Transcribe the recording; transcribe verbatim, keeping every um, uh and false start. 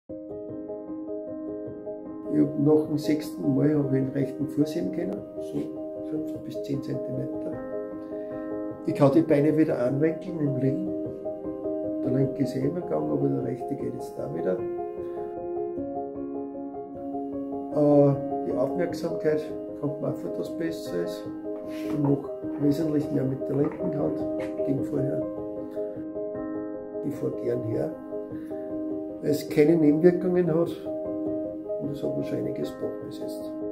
Ich habe nach dem sechsten Mal habe ich den rechten Fuß heben können, so fünf bis zehn Zentimeter. Ich kann die Beine wieder anwinkeln im Liegen. Der linke ist eh übergegangen, aber der rechte geht jetzt da wieder. Die Aufmerksamkeit kommt mir auch für das Besseres. Ich mache wesentlich mehr mit der linken Hand gegen vorher. Ich fahre gern her, weil es keine Nebenwirkungen hat und es hat mir schon einiges gebracht bis jetzt.